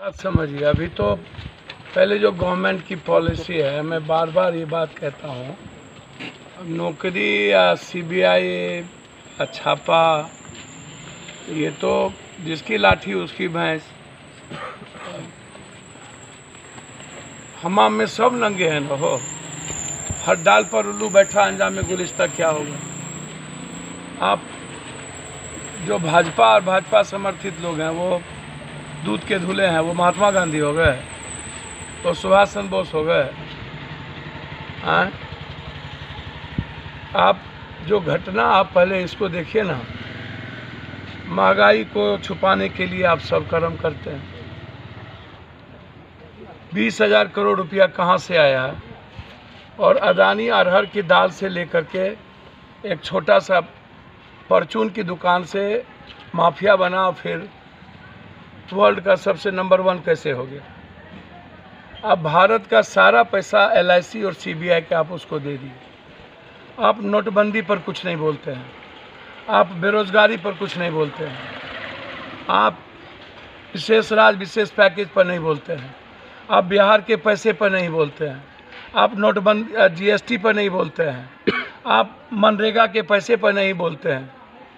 बात समझिए, अभी तो पहले जो गवर्नमेंट की पॉलिसी है, मैं बार बार ये बात कहता हूँ, अब नौकरी या सीबीआई या छापा, ये तो जिसकी लाठी उसकी भैंस। हमाम में सब नंगे हैं न हो, हर डाल पर उल्लू बैठा, अंजाम में गुलिस्ता क्या होगा। आप जो भाजपा और भाजपा समर्थित लोग हैं वो दूध के धुले हैं, वो महात्मा गांधी हो गए, तो सुभाष चंद्र बोस हो गए। आप जो घटना, आप पहले इसको देखिए ना, महंगाई को छुपाने के लिए आप सब कर्म करते हैं। 20,000 करोड़ रुपया कहाँ से आया, और अदानी अरहर की दाल से लेकर के एक छोटा सा परचून की दुकान से माफिया बना, फिर वर्ल्ड का सबसे नंबर 1 कैसे हो गया। अब भारत का सारा पैसा LIC और CBI के आप उसको दे दिए। आप नोटबंदी पर कुछ नहीं बोलते हैं, आप बेरोजगारी पर कुछ नहीं बोलते हैं, आप विशेष राज्य विशेष पैकेज पर नहीं बोलते हैं, आप बिहार के पैसे पर नहीं बोलते हैं, आप नोटबंदी GST पर नहीं बोलते हैं, आप मनरेगा के पैसे पर नहीं बोलते हैं।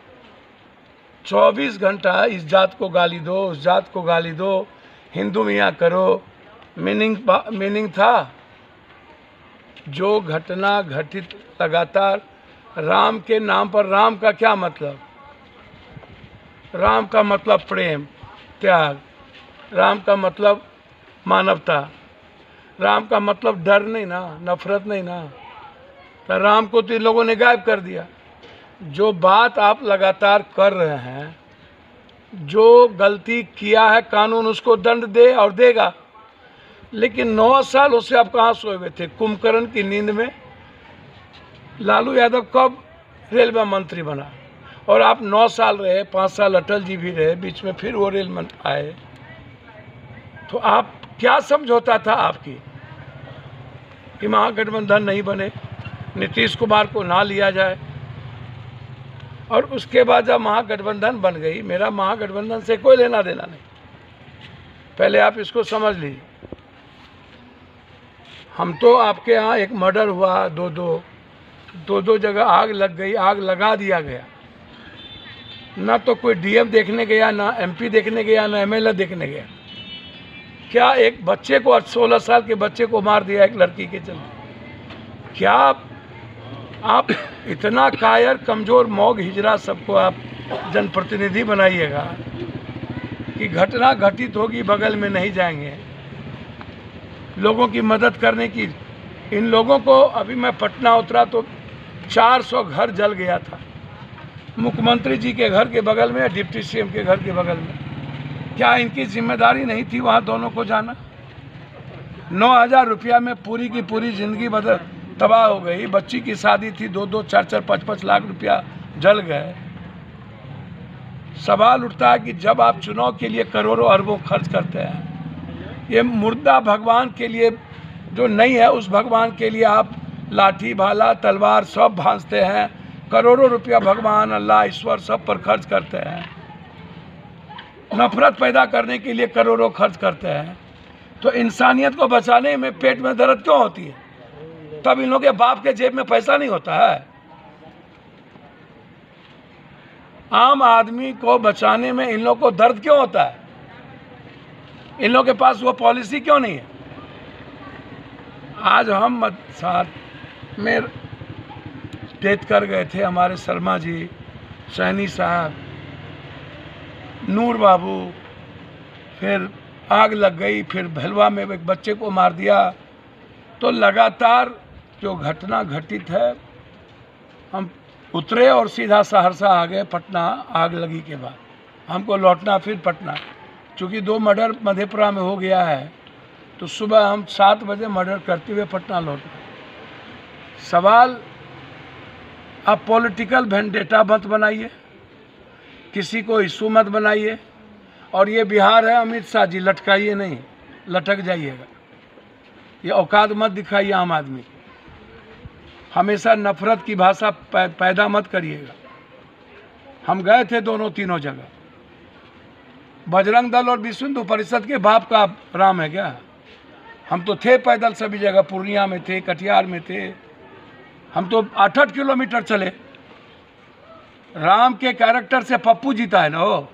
24 घंटा इस जात को गाली दो, उस जात को गाली दो, हिंदू मियाँ करो, मीनिंग था। जो घटना घटित लगातार, राम के नाम पर, राम का क्या मतलब? राम का मतलब प्रेम, त्याग, राम का मतलब मानवता, राम का मतलब डर नहीं ना, नफरत नहीं ना। तो राम को तो इन लोगों ने गायब कर दिया। जो बात आप लगातार कर रहे हैं, जो गलती किया है कानून उसको दंड दे और देगा, लेकिन 9 साल उससे आप कहाँ सोए हुए थे? कुंभकर्ण की नींद में। लालू यादव कब रेलवे मंत्री बना, और आप 9 साल रहे, 5 साल अटल जी भी रहे, बीच में फिर वो रेल मंत्री आए। तो आप क्या समझौता था आपकी कि महागठबंधन नहीं बने, नीतीश कुमार को ना लिया जाए, और उसके बाद जब महागठबंधन बन गई, मेरा महागठबंधन से कोई लेना देना नहीं। पहले आप इसको समझ लीजिए। हम तो आपके यहाँ एक मर्डर हुआ, दो जगह आग लग गई, आग लगा दिया गया, ना तो कोई DM देखने गया, ना MP देखने गया, ना MLA देखने गया। क्या एक बच्चे को, 16 साल के बच्चे को मार दिया एक लड़की के चलते। क्या आप इतना कायर, कमज़ोर, मौग, हिजरा सबको आप जनप्रतिनिधि बनाइएगा कि घटना घटित होगी बगल में नहीं जाएंगे लोगों की मदद करने की। इन लोगों को, अभी मैं पटना उतरा तो 400 घर जल गया था, मुख्यमंत्री जी के घर के बगल में, डिप्टी CM के घर के बगल में। क्या इनकी जिम्मेदारी नहीं थी वहाँ दोनों को जाना? 9,000 रुपया में पूरी की पूरी जिंदगी बदल तबाह हो गई। बच्ची की शादी थी, 2-2, 4-4, 5-5 लाख रुपया जल गए। सवाल उठता है कि जब आप चुनाव के लिए करोड़ों अरबों खर्च करते हैं, ये मुर्दा भगवान के लिए जो नहीं है, उस भगवान के लिए आप लाठी, भाला, तलवार सब भांजते हैं, करोड़ों रुपया भगवान, अल्लाह, ईश्वर सब पर खर्च करते हैं, नफरत पैदा करने के लिए करोड़ों खर्च करते हैं। तो इंसानियत को बचाने में पेट में दर्द क्यों होती है? तब इन लोगों के बाप के जेब में पैसा नहीं होता है। आम आदमी को बचाने में इन लोगों को दर्द क्यों होता है? इन लोगों के पास वो पॉलिसी क्यों नहीं है? आज हम साथ में डेथ कर गए थे हमारे शर्मा जी, सैनी साहब, नूर बाबू, फिर आग लग गई, फिर भलवा में एक बच्चे को मार दिया। तो लगातार जो घटना घटित है, हम उतरे और सीधा सहरसा आ गए पटना। आग लगी के बाद हमको लौटना फिर पटना, चूँकि 2 मर्डर मधेपुरा में हो गया है, तो सुबह हम 7 बजे मर्डर करते हुए पटना लौटे। सवाल, आप पॉलिटिकल वेंडेटा मत बनाइए, किसी को इशू मत बनाइए। और ये बिहार है, अमित शाह जी, लटकाइए नहीं, लटक जाइएगा। ये औकात मत दिखाइए आम आदमी। हमेशा नफरत की भाषा पैदा मत करिएगा। हम गए थे दोनों तीनों जगह, बजरंग दल और विश्व हिंदू परिषद के बाप का राम है क्या? हम तो थे पैदल सभी जगह, पूर्णिया में थे, कटिहार में थे, हम तो 8-8 किलोमीटर चले। राम के कैरेक्टर से पप्पू जीता है ना वो।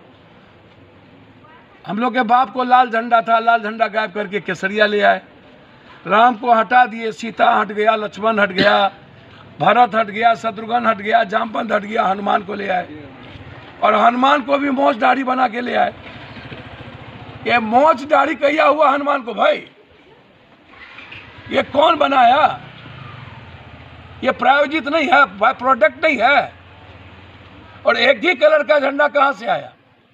हम लोग के बाप को लाल झंडा था, लाल झंडा गायब करके केसरिया ले आए। राम को हटा दिए, सीता हट गया, लक्ष्मण हट गया, भरत हट गया, शत्रुघ्न हट गया, जामवंत हट गया, हनुमान को ले आए। और हनुमान को भी मोछ दाढ़ी बना के ले आए। ये मोछ दाढ़ी कहिया हुआ हनुमान को भाई? ये कौन बनाया? ये प्रायोजित नहीं है, बाय प्रोडक्ट नहीं है। और एक ही कलर का झंडा कहां से आया?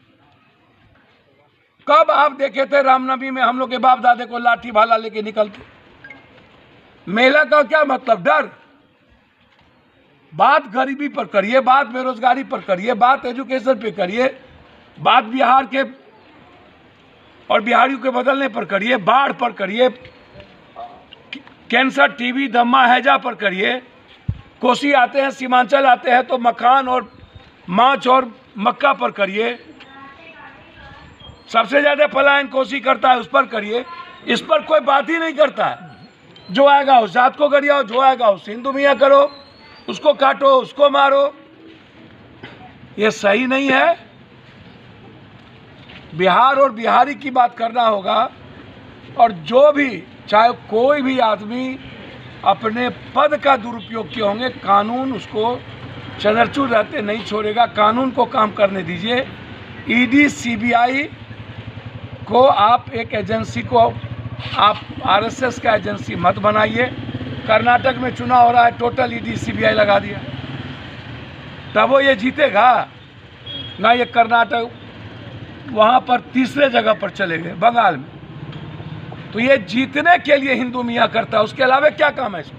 कब आप देखे थे रामनवमी में हम लोग के बाप दादे को लाठी भाला लेके निकलते? मेला का क्या मतलब? डर। बात गरीबी पर करिए, बात बेरोजगारी पर करिए, बात एजुकेशन पे करिए, बात बिहार के और बिहारियों के बदलने पर करिए, बाढ़ पर करिए, कैंसर, टीबी, दमा, हैजा पर करिए। कोसी आते हैं, सीमांचल आते हैं तो मखान और माछ और मक्का पर करिए। सबसे ज्यादा पलायन कोसी करता है, उस पर करिए। इस पर कोई बात ही नहीं करता है। जो आएगा उस जात को गरियाओ, जो आएगा उस हिंदू मियाँ करो, उसको काटो, उसको मारो। ये सही नहीं है। बिहार और बिहारी की बात करना होगा। और जो भी, चाहे कोई भी आदमी अपने पद का दुरुपयोग किए होंगे, कानून उसको चनरचूर रहते नहीं छोड़ेगा। कानून को काम करने दीजिए। ईडी, सीबीआई को आप एक एजेंसी को, आप आरएसएस का एजेंसी मत बनाइए। कर्नाटक में चुनाव हो रहा है, टोटल ईडी सीबीआई लगा दिया, तब वो ये जीतेगा ना? ये कर्नाटक वहाँ पर तीसरे जगह पर चले गए, बंगाल में। तो ये जीतने के लिए हिंदू मियाँ करता है, उसके अलावा क्या काम है इसमें?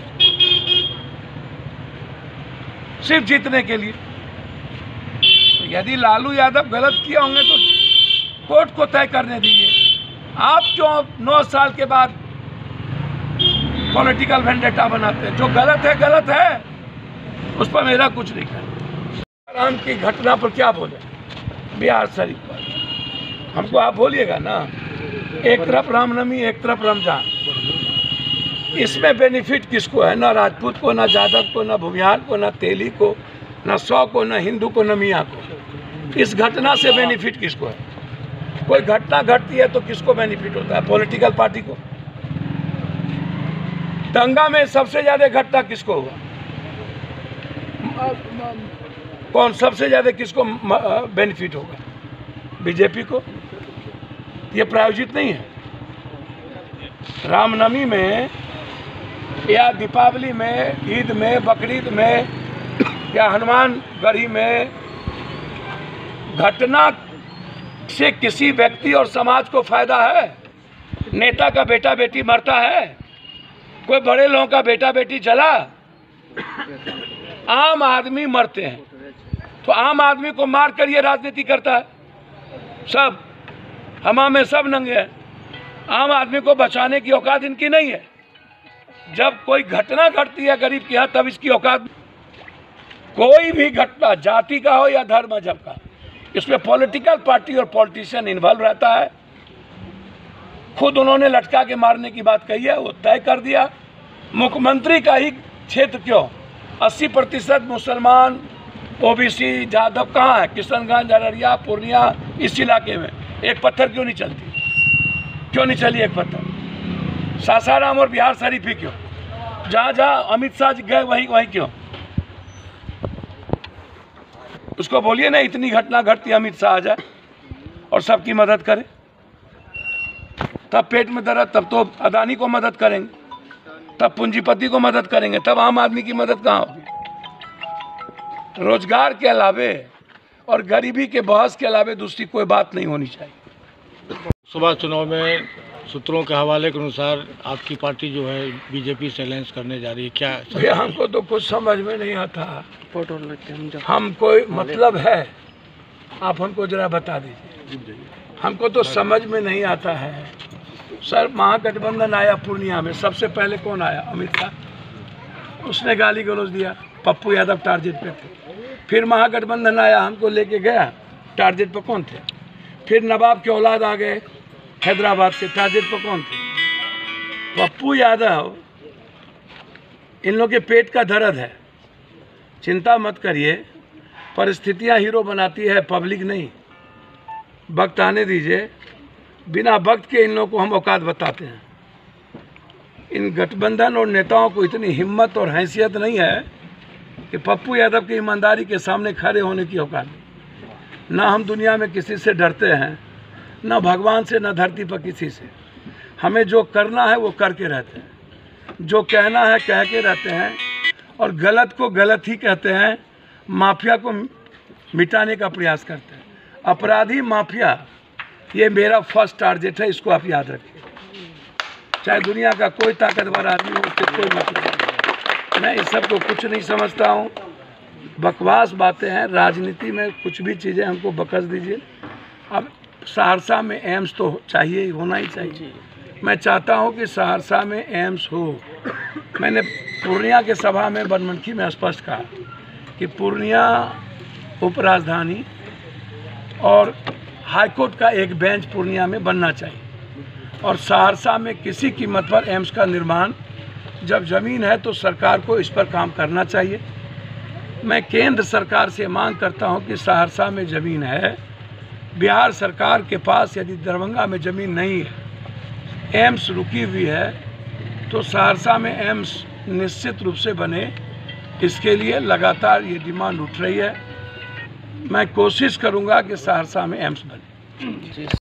सिर्फ जीतने के लिए। तो यदि लालू यादव गलत किए होंगे तो कोर्ट को तय करने दीजिए। आप क्यों 9 साल के बाद पॉलिटिकल वेंडेटा बनाते हैं? जो गलत है, उस पर मेरा कुछ नहीं कहना। राम की घटना पर क्या बोले बिहार शरीफ पर? हमको आप बोलिएगा ना। एक तरफ रामनवमी, एक तरफ रमजान। इसमें बेनिफिट किसको है? ना राजपूत को, ना जादव को, ना भूमिहार को, ना तेली को, ना सौ को, ना हिंदू को, ना मियाँ को। इस घटना से बेनिफिट किसको है? कोई घटना घटती है तो किसको बेनिफिट होता है? पॉलिटिकल पार्टी को। दंगा में सबसे ज्यादा घटना किसको हुआ? कौन सबसे ज्यादा किसको बेनिफिट होगा? बीजेपी को। ये प्रायोजित नहीं है। रामनवमी में या दीपावली में, ईद में, बकरीद में या हनुमान गढ़ी में घटना से किसी व्यक्ति और समाज को फायदा है? नेता का बेटा बेटी मरता है? कोई बड़े लोगों का बेटा बेटी जला? आम आदमी मरते हैं। तो आम आदमी को मार कर ये राजनीति करता है। सब हमा में सब नंगे हैं। आम आदमी को बचाने की औकात इनकी नहीं है। जब कोई घटना घटती है गरीब के यहाँ, तब इसकी औकात। कोई भी घटना, जाति का हो या धर्म मजहब का, इसमें पॉलिटिकल पार्टी और पॉलिटिशियन इन्वॉल्व रहता है। खुद उन्होंने लटका के मारने की बात कही है, वो तय कर दिया। मुख्यमंत्री का ही क्षेत्र क्यों? 80% मुसलमान, ओबीसी, जादव कहाँ है? किशनगंज, अररिया, पूर्णिया, इस इलाके में एक पत्थर क्यों नहीं चलती? क्यों नहीं चली एक पत्थर? सासाराम और बिहार शरीफ ही क्यों? जहाँ जहाँ अमित शाह गए वहीं क्यों? उसको बोलिए ना, इतनी घटना घटती, अमित शाह आ जाए और सबकी मदद करे। तब पेट में दर्द, तब तो अदानी को मदद करेंगे, तब पूंजीपति को मदद करेंगे, तब आम आदमी की मदद कहाँ होगी? रोजगार के अलावे और गरीबी के बहस के अलावे दूसरी कोई बात नहीं होनी चाहिए। लोकसभा चुनाव में सूत्रों के हवाले के अनुसार आपकी पार्टी जो है बीजेपी से अलायंस करने जा रही है, क्या? भैया हमको तो कुछ समझ में नहीं आता। हम कोई मतलब है, आप हमको जरा बता दीजिए। हमको तो समझ में नहीं आता है। सर, महागठबंधन आया पूर्णिया में, सबसे पहले कौन आया? अमित शाह। उसने गाली गलौज दिया, पप्पू यादव टारगेट पे थे। फिर महागठबंधन आया, हमको लेके गया, टारगेट पे कौन थे? फिर नवाब के औलाद आ गए हैदराबाद से, टारगेट पर कौन थे? पप्पू यादव। इन लोगों के पेट का दर्द है, चिंता मत करिए, परिस्थितियां हीरो बनाती है, पब्लिक नहीं। वक्त आने दीजिए, बिना वक्त के इन लोगों को हम औकात बताते हैं। इन गठबंधन और नेताओं को इतनी हिम्मत और हैसियत नहीं है कि पप्पू यादव की ईमानदारी के सामने खड़े होने की औकात नहीं। ना हम दुनिया में किसी से डरते हैं, ना भगवान से, ना धरती पर किसी से। हमें जो करना है वो करके रहते हैं, जो कहना है कह के रहते हैं, और गलत को गलत ही कहते हैं, माफिया को मिटाने का प्रयास करते हैं। अपराधी माफिया, ये मेरा फर्स्ट टारगेट है, इसको आप याद रखिए। चाहे दुनिया का कोई ताकतवर आदमी हो, उससे कोई मतलब नहीं। मैं इस सब को कुछ नहीं समझता हूँ, बकवास बातें हैं। राजनीति में कुछ भी चीज़ें हमको बकस दीजिए। अब सहरसा में एम्स तो चाहिए, होना ही चाहिए। मैं चाहता हूं कि सहरसा में एम्स हो। मैंने पूर्णिया के सभा में बनमनखी में स्पष्ट कहा कि पूर्णिया उपराजधानी और हाईकोर्ट का एक बेंच पूर्णिया में बनना चाहिए, और सहरसा में किसी कीमत पर एम्स का निर्माण, जब ज़मीन है तो सरकार को इस पर काम करना चाहिए। मैं केंद्र सरकार से मांग करता हूं कि सहरसा में ज़मीन है, बिहार सरकार के पास यदि दरभंगा में ज़मीन नहीं है, एम्स रुकी हुई है, तो सहरसा में एम्स निश्चित रूप से बने। इसके लिए लगातार ये डिमांड उठ रही है। मैं कोशिश करूंगा कि सहरसा में एम्स बने।